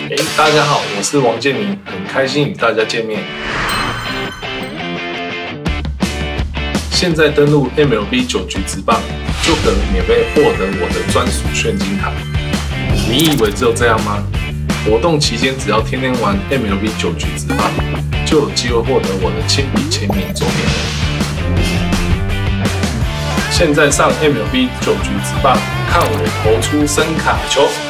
大家好，我是王建民，很开心与大家见面。现在登录 MLB 9局职棒，就可免费获得我的专属炫金卡。你以为只有这样吗？活动期间只要天天玩 MLB 9局职棒，就有机会获得我的亲笔签名周边。现在上 MLB 9局职棒，看我投出声卡球。